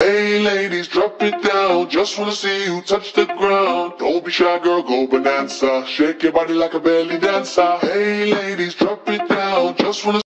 Hey ladies, drop it down. Just wanna see you touch the ground. Don't be shy, girl, go bonanza. Shake your body like a belly dancer. Hey ladies, drop it down. Just wanna